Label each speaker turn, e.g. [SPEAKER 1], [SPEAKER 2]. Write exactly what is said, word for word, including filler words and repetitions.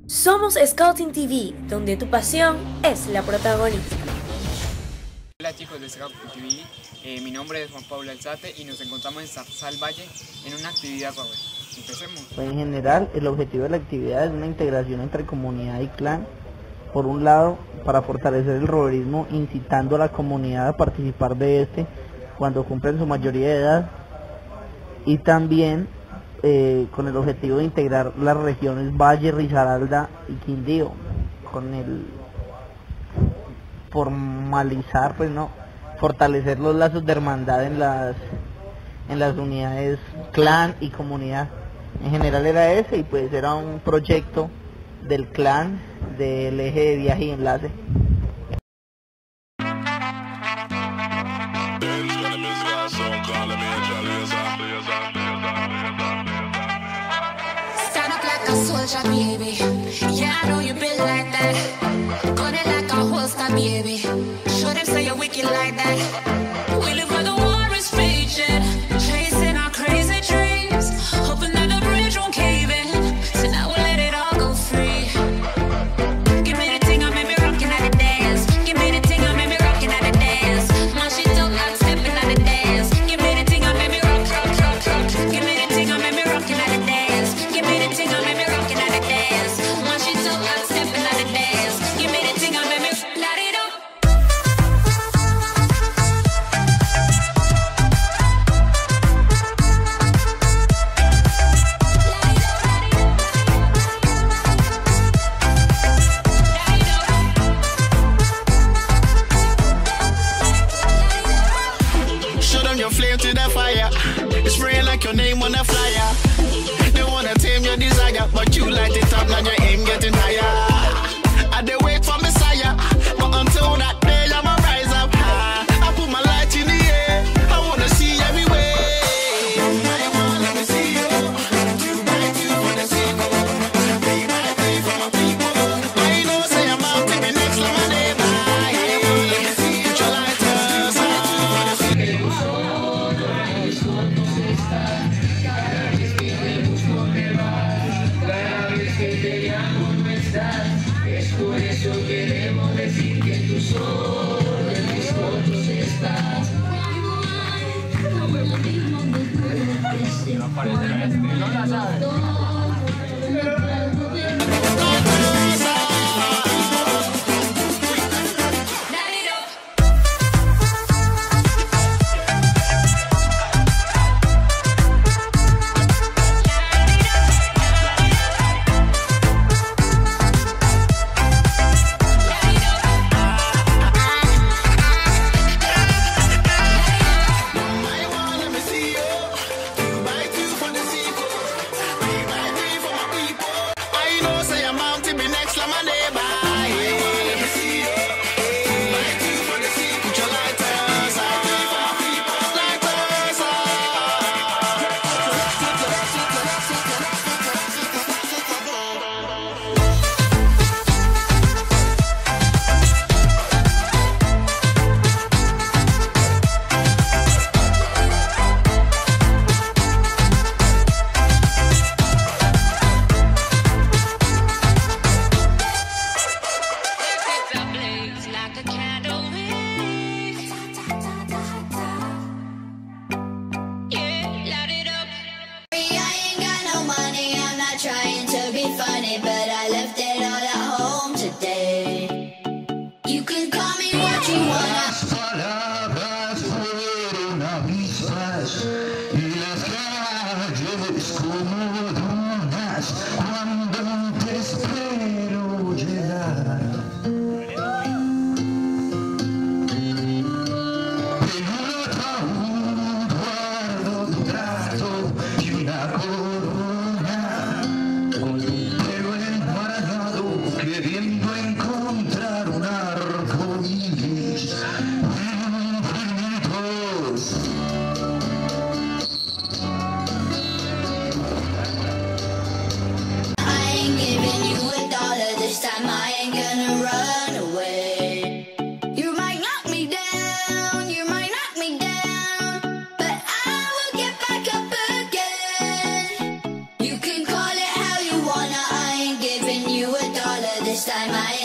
[SPEAKER 1] Somos Scouting T V, donde tu pasión es la protagonista.
[SPEAKER 2] Hola chicos de Scouting T V, eh, mi nombre es Juan Pablo Alzate y nos encontramos en Zarzal Valle en una actividad joven. Empecemos.
[SPEAKER 3] Pues en general, el objetivo de la actividad es una integración entre comunidad y clan. Por un lado, para fortalecer el roverismo, incitando a la comunidad a participar de este cuando cumplen su mayoría de edad, y también eh, con el objetivo de integrar las regiones Valle, Risaralda y Quindío, con el formalizar, pues no, fortalecer los lazos de hermandad en las en las unidades clan y comunidad. En general era ese, y pues era un proyecto del clan del eje de viaje y enlace.
[SPEAKER 4] Soldier, baby, yeah, I know you been like that. Gun it like a holster, baby. Show them say you're wicked like that. We live where the war is raging, chasing our crazy dreams, hoping that the bridge won't cave in. So now we'll let it all go free. Give me the thing, I made me rockin' at the dance. Give me the thing, I made me rockin' at the dance. My shit don't like stepping at the dance. Give me the thing, I made me rock, rock, rock, rock. Give me the thing, I made me rockin' at the dance. Give me the thing, I made me rockin' at the dance. My shit don't like stepping at the dance. Give me the thing, I made me light it up.
[SPEAKER 5] Show them your flame to the fire. It's spraying like your name on a flyer. They wanna tame your desire, but you light it up, now your aim getting higher. I they wait for Messiah, but until that day I'ma rise up high. I put my light in the air, I wanna see everywhere. I wanna let me see you. Do my do for the sequel. Be my day for my people. I know say I'm out to be next to my neighbor. I wanna let me see you. Put your lighters on. Be my
[SPEAKER 4] my, my.